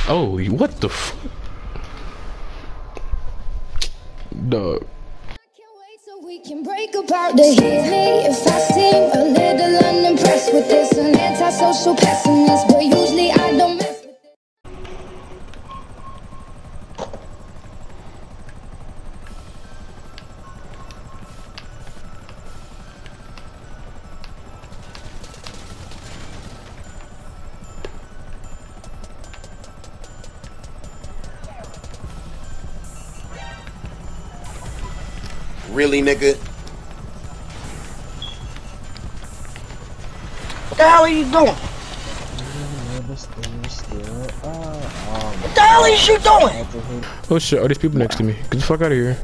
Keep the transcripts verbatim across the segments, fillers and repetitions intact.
Oh, what the f? Dog. We can break apart to hear me if I seem a little unimpressed with this. An antisocial pessimist, but usually I don't mess with it. Really, nigga? What the hell are you doing? What the hell is you doing? Oh shit, are these people next to me? Get the fuck out of here.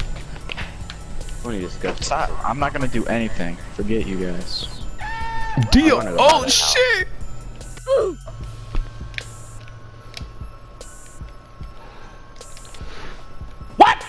I'm not gonna do anything. Forget you guys. Deal! Oh shit! What?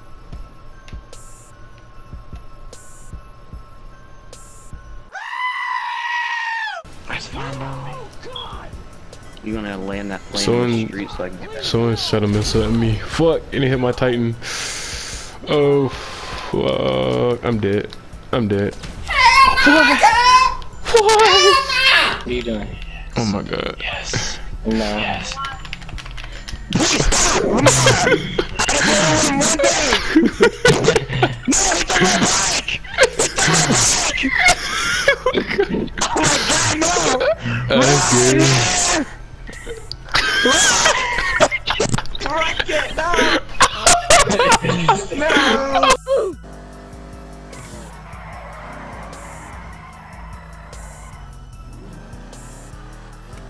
That's fine by me. You gonna land that plane Someone, in the street so I can get that? someone shot a missile at me. Fuck, and it hit my Titan. Oh, fuck. I'm dead. I'm dead. What? What? What are you doing? Oh my god. Yes. No. Yes. That's good. No.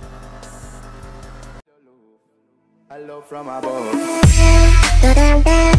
Hello from above.